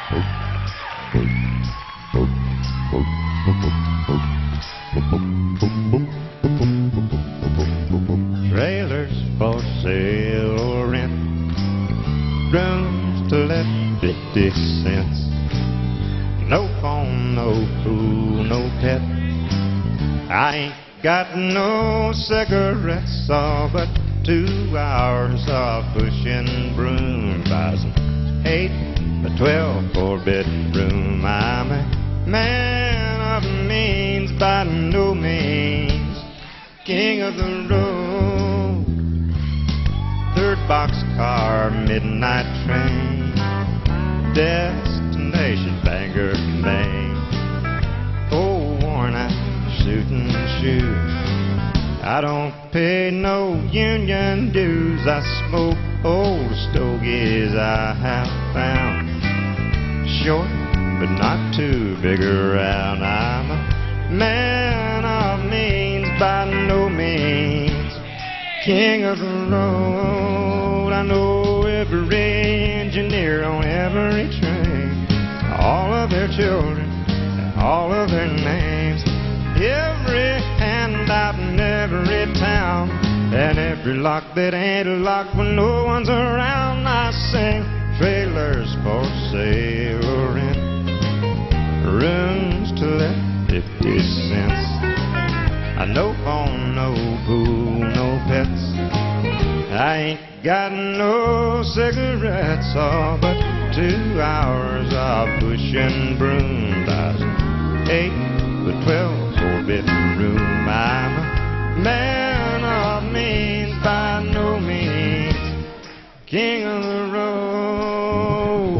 Trailers for sale or rent, rooms to let 50 cents. No phone, no food, no pet. I ain't got no cigarettes, all but 2 hours of pushing broom. Buys an 8 by 12 4-bedroom. I'm a man of means by no means, king of the road. 3rd boxcar, midnight train, destination Bangor, Maine. Old worn out suit and shoes, I don't pay no union dues. I smoke old stogies I have found, short but not too big around. I'm a man of means by no means, king of the road. I know every engineer on every train, all of their children, all of their names, every handout in every town, and every lock that ain't locked when no one's around. I sing trailers for sale or rent, rooms to let 50 cents. No phone, no pool, no pets. I ain't got no cigarettes, all but 2 hours of pushing broom. Buys an 8 by 12 4-bedroom. I'm a man of means by no means, king of the road.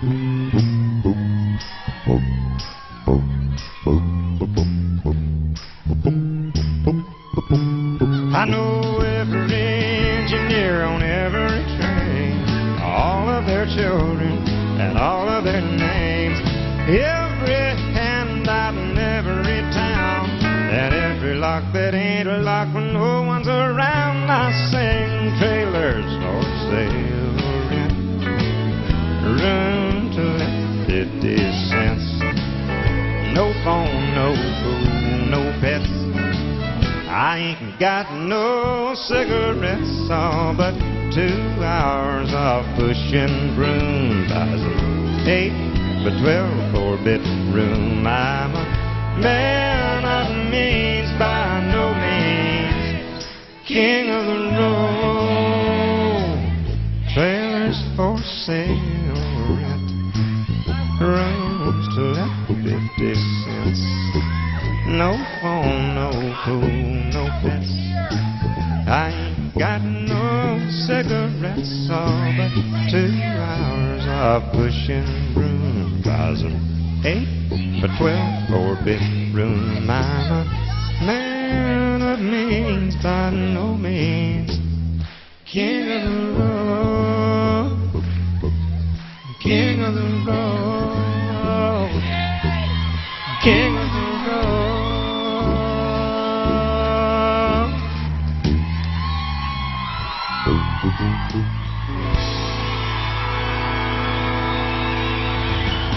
I know every engineer on every train, all of their children and all of their names, every handout in every town, and every lock that ain't locked when no one's around. I sing trailers for sale or rent, room to let 50 cents. No phone, no food, no pets. I ain't got no cigarettes, all but 2 hours of pushing broom. Buys an 8 by 12 4-bedroom. I'm a man of means by no means, king of the road. Trailers for sale or rent, rooms to let 50 cents. No phone, no food, no pets. I ain't got no cigarettes, all but 2 hours of pushing broom. Buys an 8 by 12 4-bedroom. I'm a man of means by no means, king of the road, king of the road, king of the road.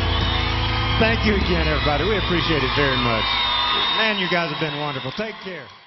Thank you again, everybody. We appreciate it very much. Man, you guys have been wonderful. Take care.